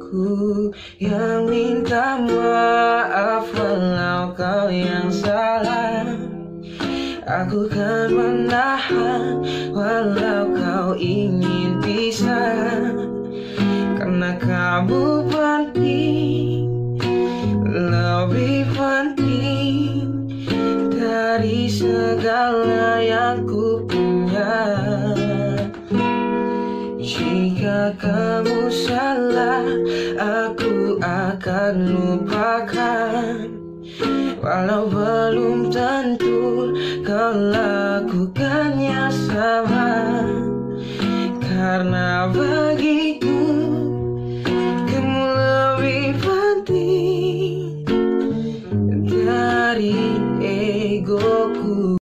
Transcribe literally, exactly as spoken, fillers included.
Aku yang minta maaf walau kau yang salah. Aku kan menahan walau kau ingin pisah, karena kamu penting, lebih penting dari segala yang ku punya. Jika kamu salah, aku akan lupakan, walau belum tentu kau lakukannya sama. Karena bagi